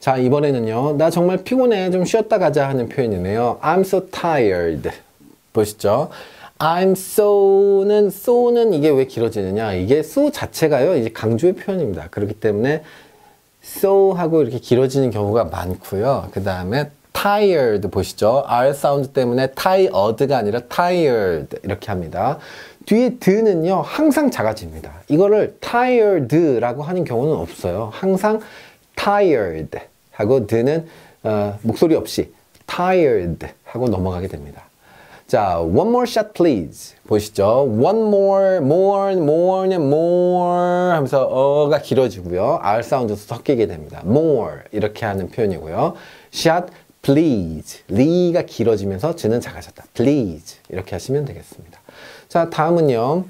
자, 이번에는요. 나 정말 피곤해. 좀 쉬었다 가자 하는 표현이네요. I'm so tired. 보시죠. I'm so는 이게 왜 길어지느냐. 이게 so 자체가요. 이제 강조의 표현입니다. 그렇기 때문에 so 하고 이렇게 길어지는 경우가 많고요. 그 다음에 tired 보시죠. R 사운드 때문에 tired가 아니라 tired 이렇게 합니다. 뒤에 드는요. 항상 작아집니다. 이거를 tired라고 하는 경우는 없어요. 항상 tired 하고 드는 목소리 없이 tired 하고 넘어가게 됩니다. 자, one more shot please. 보시죠. one more 하면서 어가 길어지고요. R 사운드도 섞이게 됩니다. more 이렇게 하는 표현이고요. shot please. 리가 길어지면서 즈는 작아졌다. please 이렇게 하시면 되겠습니다. 자, 다음은요.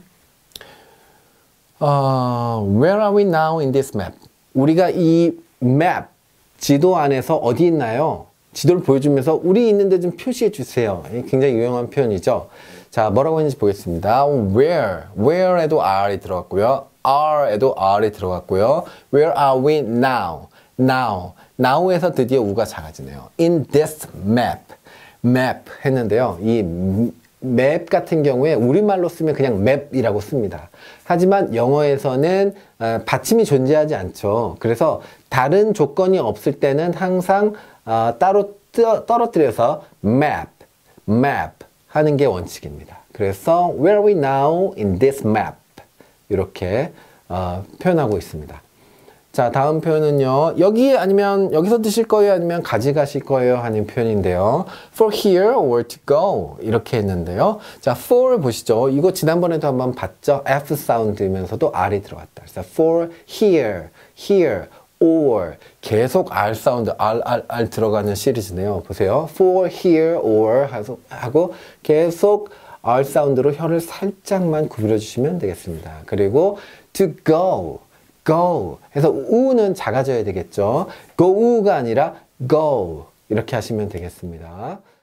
Where are we now in this map? 우리가 이 map 지도 안에서 어디 있나요? 지도를 보여주면서 우리 있는데 좀 표시해 주세요. 굉장히 유용한 표현이죠. 자, 뭐라고 했는지 보겠습니다. where에도 R이 들어갔고요. R에도 R이 들어갔고요. Where are we now? now에서 드디어 U가 작아지네요. In this map 했는데요. 이 map 같은 경우에 우리말로 쓰면 그냥 map이라고 씁니다. 하지만 영어에서는 받침이 존재하지 않죠. 그래서 다른 조건이 없을 때는 항상 따로 떨어뜨려서 map 하는 게 원칙입니다. 그래서 where are we now in this map 이렇게 표현하고 있습니다. 자, 다음 표현은요. 여기 아니면 여기서 드실 거예요? 아니면 가져가실 거예요? 하는 표현인데요. For here or to go 이렇게 했는데요. 자, for 보시죠. 이거 지난번에도 한번 봤죠? F 사운드면서도 R이 들어갔다. 그래서 for here or 계속 R 사운드 R 들어가는 시리즈네요. 보세요. For here or 하고 계속 R 사운드로 혀를 살짝만 구부려 주시면 되겠습니다. 그리고 to go 해서 우는 작아져야 되겠죠. go가 아니라 go 이렇게 하시면 되겠습니다.